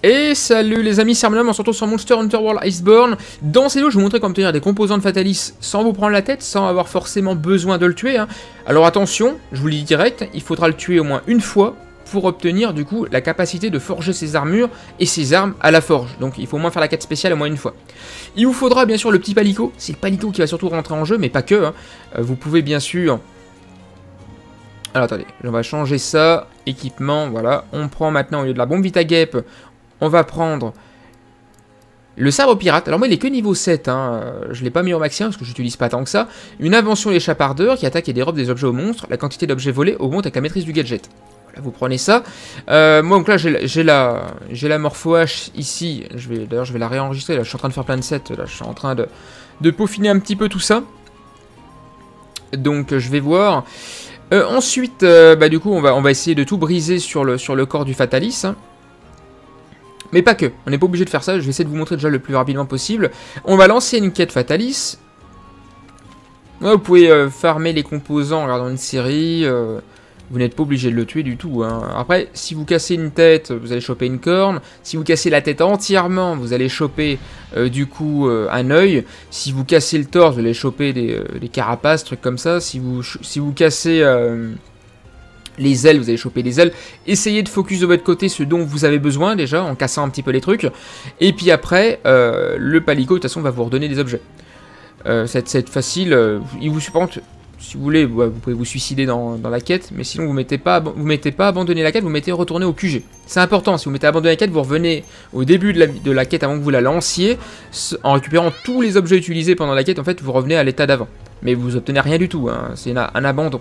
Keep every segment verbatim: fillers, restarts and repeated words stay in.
Et salut les amis, c'est Armenum, on se retrouve sur Monster Hunter World Iceborne. Dans ces vidéos, je vais vous montrer comment obtenir des composants de Fatalis sans vous prendre la tête, sans avoir forcément besoin de le tuer. Hein. Alors attention, je vous le dis direct, il faudra le tuer au moins une fois pour obtenir du coup la capacité de forger ses armures et ses armes à la forge. Donc il faut au moins faire la quête spéciale au moins une fois. Il vous faudra bien sûr le petit palico, c'est le palico qui va surtout rentrer en jeu, mais pas que. Hein. Vous pouvez bien sûr... Alors attendez, on va changer ça, équipement, voilà. On prend maintenant au lieu de la bombe Vitaguep, on va prendre le sabre pirate. Alors moi il est que niveau sept, hein. Je ne l'ai pas mis au maximum parce que je n'utilise pas tant que ça. Une invention l'échappardeur qui attaque et dérobe des objets aux monstres. La quantité d'objets volés augmente avec la maîtrise du gadget. Voilà, vous prenez ça. Euh, moi donc là j'ai la, la Morpho H ici. D'ailleurs je vais la réenregistrer, là je suis en train de faire plein de sets, là je suis en train de, de peaufiner un petit peu tout ça. Donc je vais voir. Euh, ensuite, euh, bah, du coup on va, on va essayer de tout briser sur le, sur le corps du Fatalis. Hein. Mais pas que, on n'est pas obligé de faire ça, je vais essayer de vous montrer déjà le plus rapidement possible. On va lancer une quête Fatalis. Ouais, vous pouvez euh, farmer les composants en regardant une série, euh, vous n'êtes pas obligé de le tuer du tout. Hein. Après, si vous cassez une tête, vous allez choper une corne. Si vous cassez la tête entièrement, vous allez choper euh, du coup euh, un œil. Si vous cassez le torse, vous allez choper des, euh, des carapaces, trucs comme ça. Si vous, si vous cassez... Euh, les ailes, vous allez choper les ailes. Essayez de focus de votre côté ce dont vous avez besoin déjà, en cassant un petit peu les trucs. Et puis après, euh, le palico, de toute façon, va vous redonner des objets. Euh, c'est, c'est facile. Euh, il vous supporte, si vous voulez, vous pouvez vous suicider dans, dans la quête. Mais sinon, vous ne mettez pas, vous mettez pas abandonner la quête, vous mettez retourner au Q G. C'est important, si vous mettez abandonner la quête, vous revenez au début de la, de la quête avant que vous la lanciez. En récupérant tous les objets utilisés pendant la quête, en fait, vous revenez à l'état d'avant. Mais vous obtenez rien du tout, hein, c'est un, un abandon.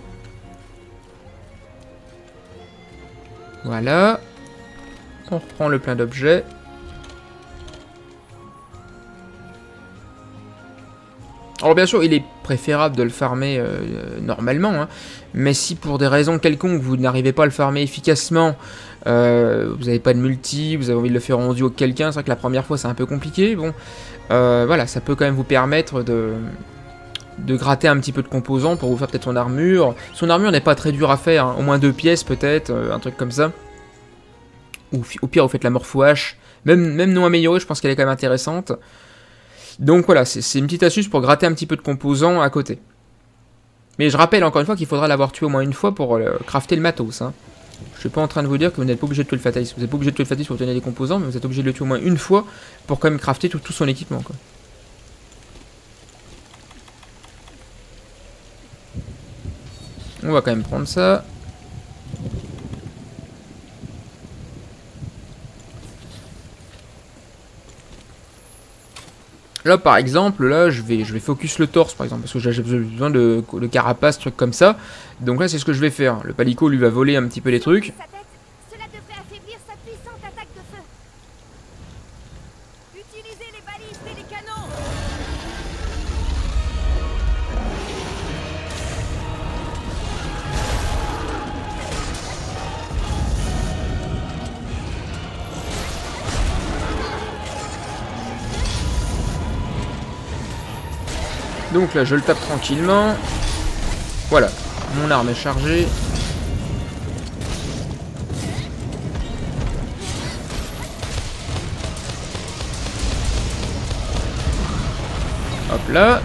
Voilà. On reprend le plein d'objets. Alors bien sûr, il est préférable de le farmer euh, normalement. Hein, mais si pour des raisons quelconques, vous n'arrivez pas à le farmer efficacement, euh, vous n'avez pas de multi, vous avez envie de le faire en duo avec quelqu'un, c'est vrai que la première fois c'est un peu compliqué. Bon, euh, voilà, ça peut quand même vous permettre de... de gratter un petit peu de composants pour vous faire peut-être son armure. Son armure n'est pas très dure à faire, hein. Au moins deux pièces peut-être, euh, un truc comme ça. Ou au pire vous faites la Morpho H, même, même non améliorée, je pense qu'elle est quand même intéressante. Donc voilà, c'est une petite astuce pour gratter un petit peu de composants à côté. Mais je rappelle encore une fois qu'il faudra l'avoir tué au moins une fois pour euh, crafter le matos. Hein. Je suis pas en train de vous dire que vous n'êtes pas obligé de tuer le Fatalis. Vous n'êtes pas obligé de tuer le Fatalis pour obtenir des composants, mais vous êtes obligé de le tuer au moins une fois pour quand même crafter tout, tout son équipement, quoi. On va quand même prendre ça. Là par exemple, là je vais, je vais focus le torse par exemple, parce que j'ai besoin de, de carapace, trucs comme ça. Donc là c'est ce que je vais faire. Le palico lui va voler un petit peu les trucs. Cela devrait affaiblir sa puissante attaque de feu. Utilisez les balistes et les canons. Donc là je le tape tranquillement. Voilà, mon arme est chargée. Hop là.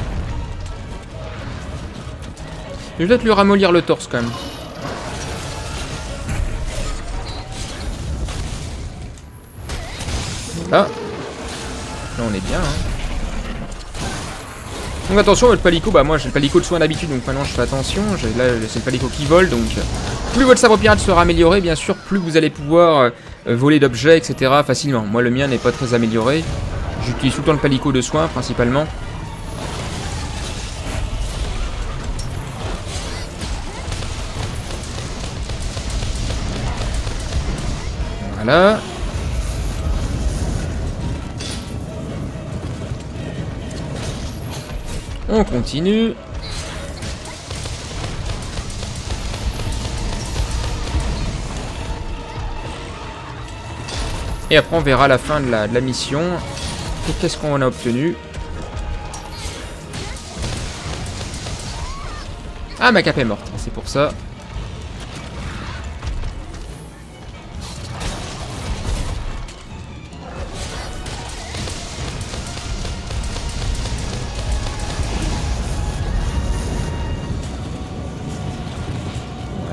Je vais peut-être lui ramollir le torse quand même. Là. Là on est bien, hein. Donc attention, le palico, bah moi j'ai le palico de soin d'habitude, donc maintenant je fais attention. Là c'est le palico qui vole, donc plus votre sabre pirate sera amélioré, bien sûr, plus vous allez pouvoir euh, voler d'objets, et cetera facilement. Moi le mien n'est pas très amélioré. J'utilise tout le temps le palico de soin principalement. Voilà. On continue. Et après on verra la fin de la, de la mission. Qu'est-ce qu'on a obtenu? Ah, ma cape est morte, c'est pour ça.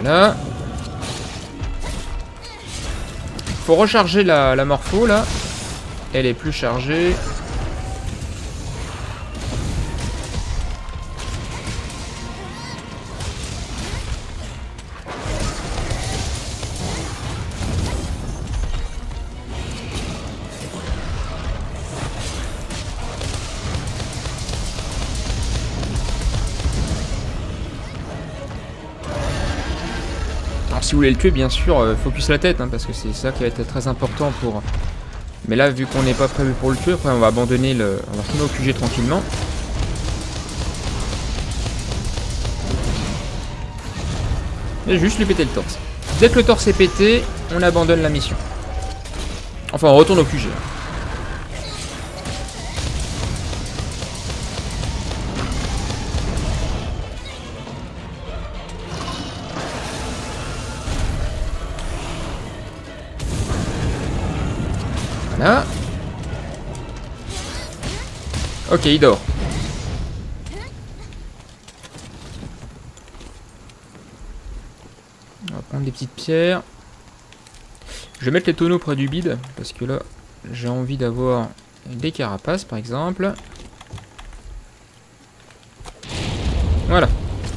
Voilà. Faut recharger la, la morpho là. Elle est plus chargée. Alors si vous voulez le tuer, bien sûr, euh, focus la tête, hein, parce que c'est ça qui va être très important pour... Mais là, vu qu'on n'est pas prévu pour le tuer, après on va abandonner le... On va retourner au Q G tranquillement. Et juste lui péter le torse. Dès que le torse est pété, on abandonne la mission. Enfin, on retourne au Q G. Voilà. Ok, il dort. On va prendre des petites pierres. Je vais mettre les tonneaux près du bide, parce que là, j'ai envie d'avoir des carapaces, par exemple. Voilà.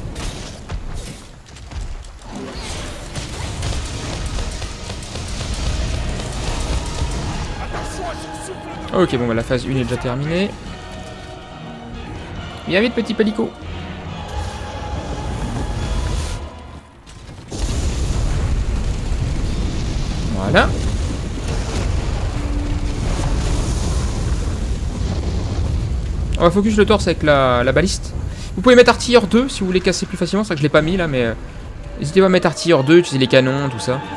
Ok, bon, bah, la phase un est déjà terminée. Viens vite, petit palico. Voilà. On va focus le torse avec la, la baliste. Vous pouvez mettre artilleur deux si vous voulez casser plus facilement. C'est vrai que je l'ai pas mis là, mais euh, n'hésitez pas à mettre artilleur deux, utiliser les canons, tout ça.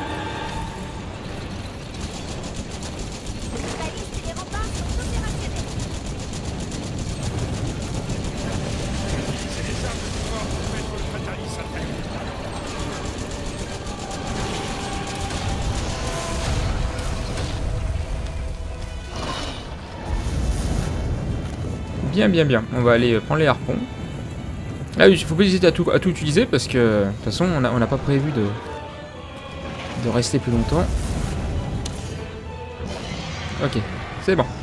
Bien, bien, bien. On va aller prendre les harpons. Ah oui, il faut pas hésiter à tout, à tout utiliser parce que de toute façon, on n'a on n'a pas prévu de, de rester plus longtemps. Ok, c'est bon.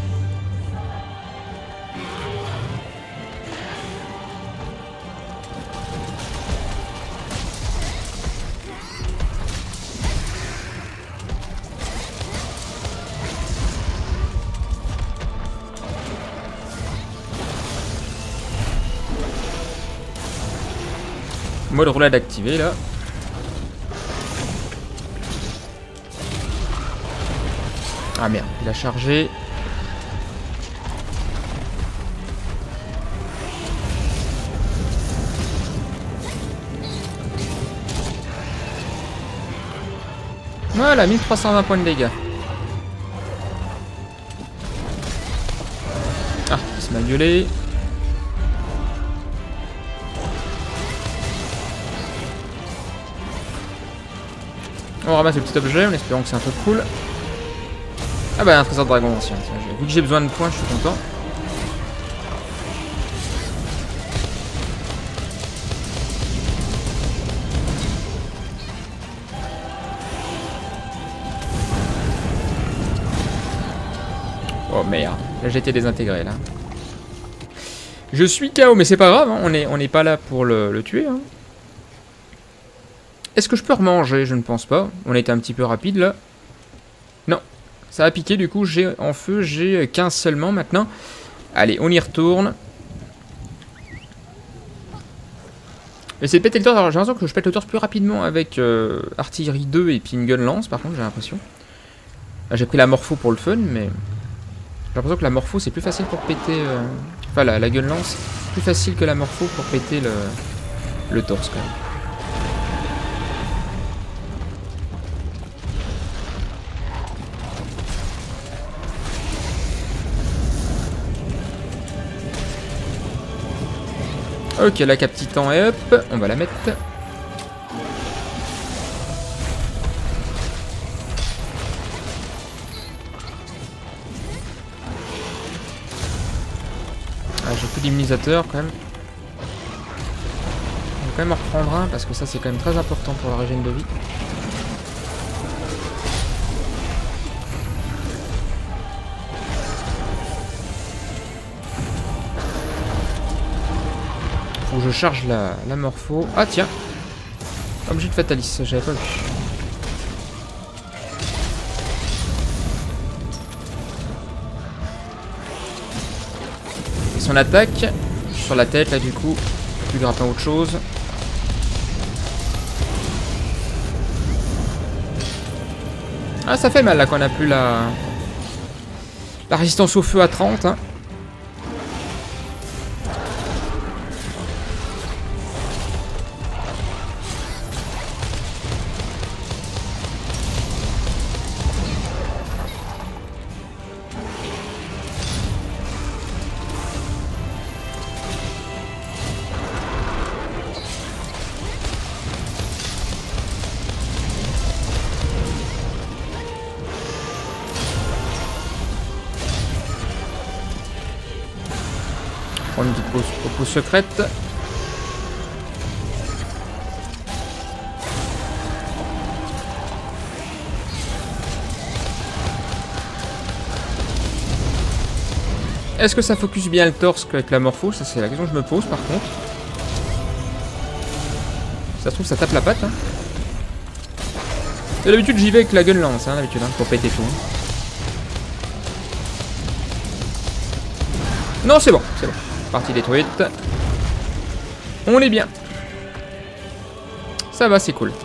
Mode roulade activé là. Ah merde, il a chargé. Voilà, mille trois cent vingt points de dégâts. Ah, il se m'a gueulé. On ramasse le petit objet en espérant que c'est un truc cool. Ah bah un trésor de dragon ancien. Tiens, vu que j'ai besoin de points, je suis content. Oh merde, là j'ai été désintégré là. Je suis K O, mais c'est pas grave, hein. on n'est on n'est pas là pour le, le tuer. Hein. Est-ce que je peux remanger? Je ne pense pas. On a été un petit peu rapide là. Non. Ça a piqué du coup. J'ai en feu. J'ai quinze seulement maintenant. Allez, on y retourne. J'essaie de péter le torse. Alors j'ai l'impression que je pète le torse plus rapidement avec euh, artillerie deux et puis une gun lance par contre j'ai l'impression. J'ai pris la morpho pour le fun mais... J'ai l'impression que la morpho c'est plus facile pour péter... Euh... Enfin la, la gun lance. Plus facile que la morpho pour péter le, le torse quand même. Ok, la cap titan est up, on va la mettre. Ah, j'ai plus d'immunisateur quand même. quand même en reprendre un parce que ça c'est quand même très important pour la régène de vie. Faut que je charge la, la morpho. Ah tiens, objet de fatalis, j'avais pas vu. Et son attaque sur la tête là du coup, plus grappin autre chose. Ah ça fait mal là qu'on a plus la la résistance au feu à trente. Hein. Une petite pause, pause secrète. Est-ce que ça focus bien le torse avec la morpho? Ça c'est la question que je me pose par contre. Ça se trouve ça tape la patte. Hein. Et d'habitude j'y vais avec la gun lance, hein, d'habitude, hein, pour péter tout. Hein. Non c'est bon, c'est bon. Partie détruite. On est bien. Ça va, c'est cool.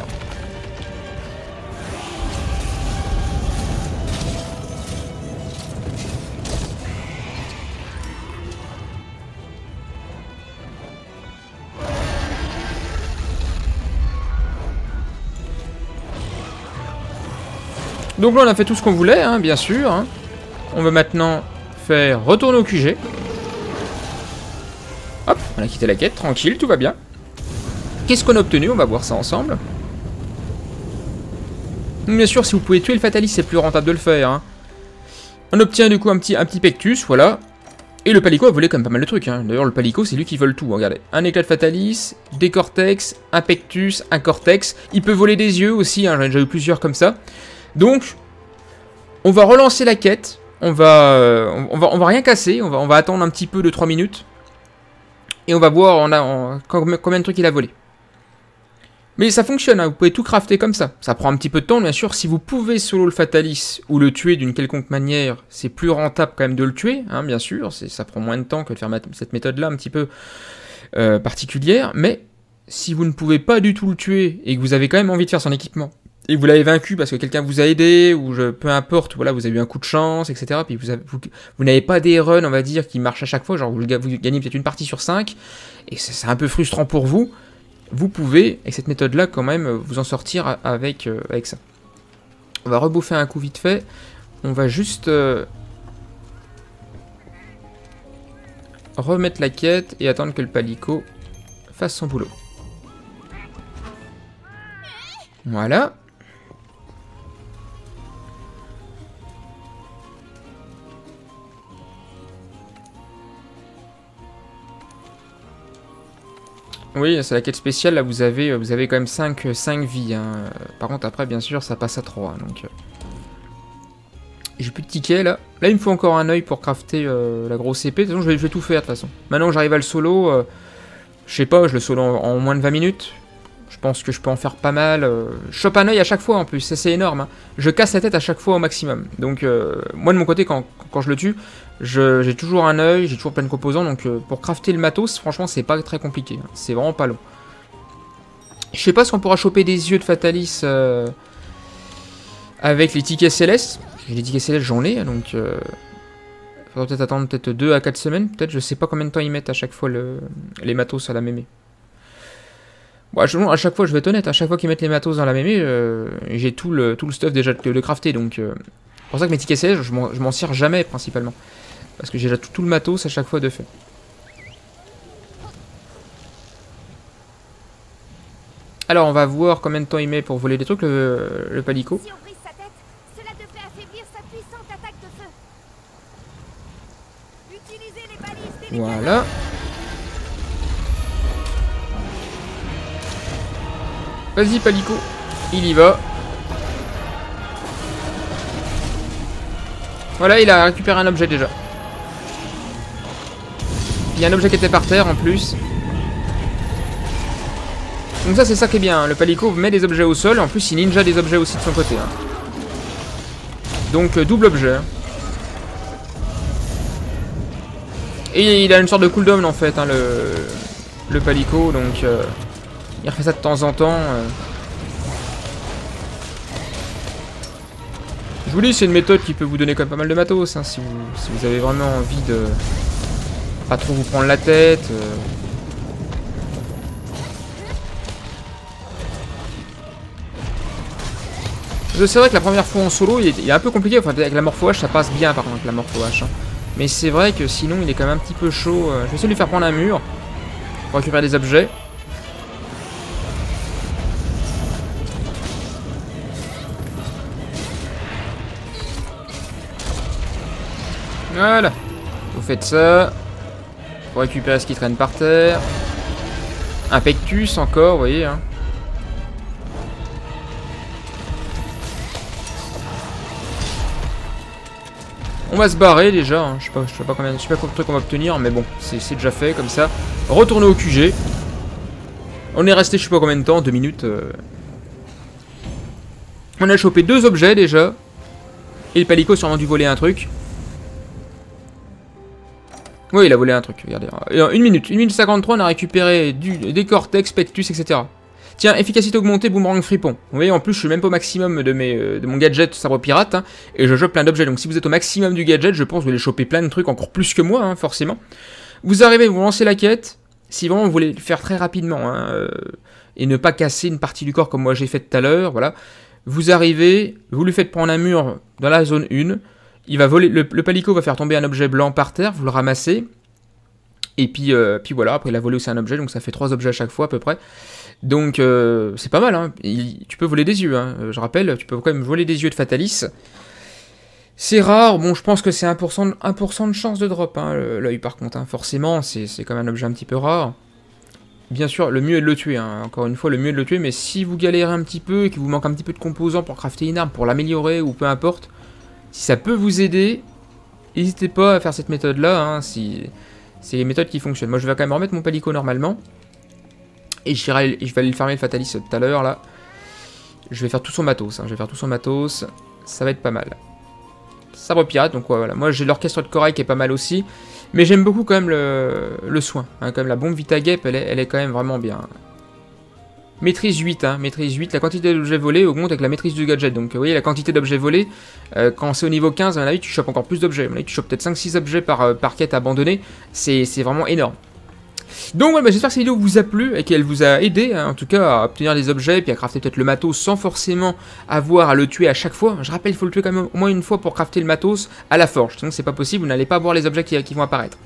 Donc là on a fait tout ce qu'on voulait, hein, bien sûr. Hein. On va maintenant faire retourner au Q G. Hop, on a quitté la quête, tranquille, tout va bien. Qu'est-ce qu'on a obtenu? On va voir ça ensemble. Bien sûr, si vous pouvez tuer le Fatalis, c'est plus rentable de le faire. Hein. On obtient du coup un petit, un petit Pectus, voilà. Et le Palico a volé quand même pas mal de trucs. Hein. D'ailleurs, le Palico, c'est lui qui vole tout. Regardez, un éclat de Fatalis, des Cortex, un Pectus, un Cortex. Il peut voler des yeux aussi, hein. J'en ai déjà eu plusieurs comme ça. Donc, on va relancer la quête. On va, euh, on va, on va rien casser. On va, on va attendre un petit peu de trois minutes. Et on va voir on a, on, combien de trucs il a volé. Mais ça fonctionne, hein, vous pouvez tout crafter comme ça. Ça prend un petit peu de temps, bien sûr. Si vous pouvez solo le Fatalis ou le tuer d'une quelconque manière, c'est plus rentable quand même de le tuer, hein, bien sûr. Ça prend moins de temps que de faire cette méthode-là un petit peu euh, particulière. Mais si vous ne pouvez pas du tout le tuer et que vous avez quand même envie de faire son équipement, et que vous l'avez vaincu parce que quelqu'un vous a aidé, ou je, peu importe, voilà, vous avez eu un coup de chance, et cetera. Puis vous, vous, vous n'avez pas des runs, on va dire, qui marchent à chaque fois, genre vous, vous gagnez peut-être une partie sur cinq, et c'est un peu frustrant pour vous. Vous pouvez, avec cette méthode-là, quand même, vous en sortir avec, euh, avec ça. On va rebouffer un coup vite fait. On va juste euh, remettre la quête et attendre que le Palico fasse son boulot. Voilà. Oui, c'est la quête spéciale, là vous avez, vous avez quand même cinq vies. Hein. Par contre après bien sûr ça passe à trois. Donc euh... j'ai plus de tickets là. Là il me faut encore un œil pour crafter euh, la grosse épée. De toute façon je vais, je vais tout faire de toute façon. Maintenant que j'arrive à le solo, euh, je sais pas, je le solo en, en moins de vingt minutes. Je pense que je peux en faire pas mal. Euh... Je chope un œil à chaque fois en plus, ça c'est énorme. Hein. Je casse la tête à chaque fois au maximum. Donc euh, moi de mon côté quand, quand je le tue, j'ai toujours un œil, j'ai toujours plein de composants. Donc euh, pour crafter le matos, franchement c'est pas très compliqué. Hein. C'est vraiment pas long. Je sais pas si on pourra choper des yeux de Fatalis euh, avec les tickets célestes. Les tickets célestes j'en ai, donc euh, faudra peut-être attendre peut-être deux à quatre semaines. Peut-être, je sais pas combien de temps ils mettent à chaque fois le, les matos à la mémé. Bon, à chaque fois, je vais être honnête, à chaque fois qu'ils mettent les matos dans la mémé, euh, j'ai tout le, tout le stuff déjà de, de crafter, donc euh, c'est pour ça que mes tickets célestes, je m'en sers jamais principalement. Parce que j'ai déjà tout, tout le matos à chaque fois de fait. Alors, on va voir combien de temps il met pour voler des trucs, le, le Palico. Si on brise sa tête, cela devrait affaiblir sa puissante attaque de feu. Utilisez les balistes et les Voilà. Vas-y, Palico. Il y va. Voilà, il a récupéré un objet déjà. Il y a un objet qui était par terre en plus. Donc ça, c'est ça qui est bien. Hein. Le Palico met des objets au sol. En plus, il ninja des objets aussi de son côté. Hein. Donc, euh, double objet. Hein. Et il a une sorte de cooldown en fait, hein, le, le Palico. Donc, euh, il refait ça de temps en temps. Euh. Je vous dis, c'est une méthode qui peut vous donner quand même pas mal de matos. Hein, si, vous, si vous avez vraiment envie de pas trop vous prendre la tête. Euh. C'est vrai que la première fois en solo, il est, il est un peu compliqué. Enfin, avec la Morpho H, ça passe bien par contre, la Morpho H. Hein. Mais c'est vrai que sinon, il est quand même un petit peu chaud. Je vais essayer de lui faire prendre un mur pour récupérer des objets. Voilà. Vous faites ça. Pour récupérer ce qui traîne par terre. Un pectus encore, vous voyez. Hein. On va se barrer déjà, hein. je sais pas, je sais pas combien, je sais pas combien de trucs on va obtenir, mais bon, c'est déjà fait comme ça. Retourner au Q G. On est resté je sais pas combien de temps, deux minutes. Euh... On a chopé deux objets déjà. Et le Palico a sûrement dû voler un truc. Oui, il a volé un truc, regardez. Une minute, une minute cinquante-trois, on a récupéré du, des cortex, pectus, et cetera. Tiens, efficacité augmentée, boomerang fripon. Vous voyez, en plus, je suis même pas au maximum de, mes, euh, de mon gadget sabre pirate. Hein, et je chope plein d'objets. Donc, si vous êtes au maximum du gadget, je pense que vous allez choper plein de trucs, encore plus que moi, hein, forcément. Vous arrivez, vous lancez la quête. Si vraiment vous voulez le faire très rapidement, hein, euh, et ne pas casser une partie du corps comme moi j'ai fait tout à l'heure, voilà. Vous arrivez, vous lui faites prendre un mur dans la zone un. Il va voler, le, le Palico va faire tomber un objet blanc par terre, vous le ramassez. Et puis, euh, puis voilà, après il a volé aussi un objet, donc ça fait trois objets à chaque fois à peu près. Donc euh, c'est pas mal, hein. Il, tu peux voler des yeux, hein. Je rappelle, tu peux quand même voler des yeux de Fatalis. C'est rare, bon je pense que c'est un pour cent, un pour cent de chance de drop, hein, l'œil par contre, hein. Forcément, c'est quand même un objet un petit peu rare. Bien sûr, le mieux est de le tuer, hein. Encore une fois, le mieux est de le tuer, mais si vous galérez un petit peu et qu'il vous manque un petit peu de composants pour crafter une arme, pour l'améliorer ou peu importe, si ça peut vous aider, n'hésitez pas à faire cette méthode-là, hein, si c'est les méthodes qui fonctionnent. Moi je vais quand même remettre mon Palico normalement. Et je vais aller le farmer le Fatalis tout à l'heure, là. Je vais faire tout son matos, hein. Je vais faire tout son matos. Ça va être pas mal. Sabre pirate, donc ouais, voilà. Moi, j'ai l'orchestre de corail qui est pas mal aussi. Mais j'aime beaucoup quand même le, le soin. Hein. Quand même, la bombe Vitagep, elle est, elle est quand même vraiment bien. Maîtrise huit, hein. Maîtrise huit. La quantité d'objets volés augmente avec la maîtrise du gadget. Donc, vous voyez, la quantité d'objets volés, euh, quand c'est au niveau quinze, à mon avis, tu chopes encore plus d'objets. À mon avis, tu chopes peut-être cinq six objets par, euh, par quête abandonnée. C'est vraiment énorme. Donc ouais, bah, j'espère que cette vidéo vous a plu et qu'elle vous a aidé, hein, en tout cas à obtenir des objets, puis à crafter peut-être le matos sans forcément avoir à le tuer à chaque fois. Je rappelle, il faut le tuer quand même au moins une fois pour crafter le matos à la forge, sinon c'est pas possible, vous n'allez pas voir les objets qui, qui vont apparaître.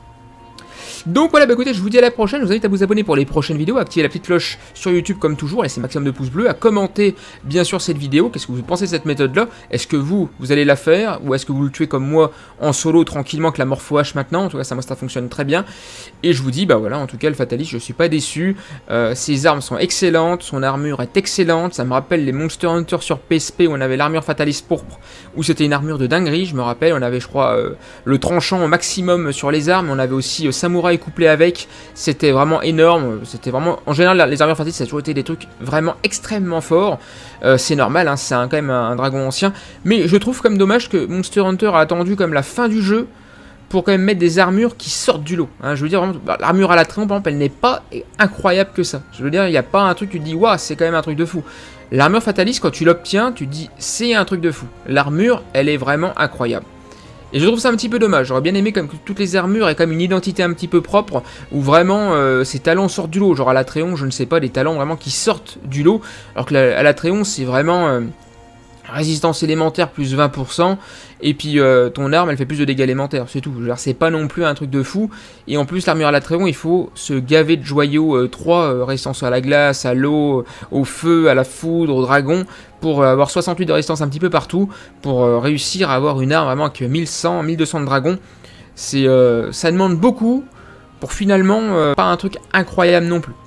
Donc voilà, bah écoutez, je vous dis à la prochaine, je vous invite à vous abonner pour les prochaines vidéos, à activer la petite cloche sur YouTube comme toujours, laissez maximum de pouces bleus, à commenter bien sûr cette vidéo, qu'est-ce que vous pensez de cette méthode-là, est-ce que vous, vous allez la faire, ou est-ce que vous le tuez comme moi en solo tranquillement avec la Morpho H maintenant, en tout cas ça, ça fonctionne très bien, et je vous dis, bah voilà, en tout cas le Fatalis, je suis pas déçu, euh, ses armes sont excellentes, son armure est excellente, ça me rappelle les Monster Hunter sur P S P où on avait l'armure Fatalis pourpre, où c'était une armure de dinguerie, je me rappelle, on avait je crois euh, le tranchant au maximum sur les armes, on avait aussi euh, Samouraï couplé avec, c'était vraiment énorme, c'était vraiment, en général les armures Fatalis ça a toujours été des trucs vraiment extrêmement forts, euh, c'est normal, hein, c'est quand même un, un dragon ancien, mais je trouve comme dommage que Monster Hunter a attendu comme la fin du jeu pour quand même mettre des armures qui sortent du lot, hein, je veux dire, bah, l'armure à la Tréon par exemple, elle n'est pas incroyable que ça, je veux dire, il n'y a pas un truc, tu te dis, waouh, c'est quand même un truc de fou. L'armure Fatalis, quand tu l'obtiens, tu te dis, c'est un truc de fou, l'armure, elle est vraiment incroyable. Et je trouve ça un petit peu dommage, j'aurais bien aimé comme que toutes les armures aient quand même une identité un petit peu propre, où vraiment euh, ces talents sortent du lot, genre à la Tréon, je ne sais pas, des talents vraiment qui sortent du lot, alors que la, à la Tréon c'est vraiment euh, résistance élémentaire plus vingt pour cent, et puis euh, ton arme elle fait plus de dégâts élémentaires, c'est tout, c'est pas non plus un truc de fou, et en plus l'armure à la Tréon il faut se gaver de joyaux euh, trois, euh, résistance à la glace, à l'eau, au feu, à la foudre, au dragon, pour euh, avoir soixante-huit de résistance un petit peu partout, pour euh, réussir à avoir une arme vraiment avec mille cent, mille deux cents de dragon, c'est, euh, ça demande beaucoup, pour finalement euh, pas un truc incroyable non plus.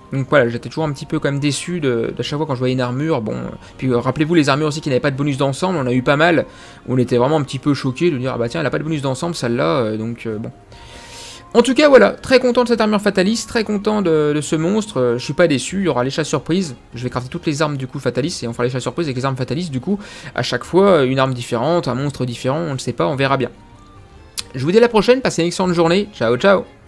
Donc voilà, j'étais toujours un petit peu quand même déçu de, de chaque fois quand je voyais une armure. Bon, puis euh, rappelez-vous les armures aussi qui n'avaient pas de bonus d'ensemble, on a eu pas mal. Où on était vraiment un petit peu choqués de dire ah bah tiens elle a pas de bonus d'ensemble celle-là, euh, donc euh, bon. En tout cas voilà, très content de cette armure Fatalis, très content de, de ce monstre, euh, je suis pas déçu, il y aura les chasses surprises, je vais crafter toutes les armes du coup Fatalis et on fera les chasses surprises avec les armes Fatalis du coup, à chaque fois une arme différente, un monstre différent, on ne sait pas, on verra bien. Je vous dis à la prochaine, passez une excellente journée, ciao ciao.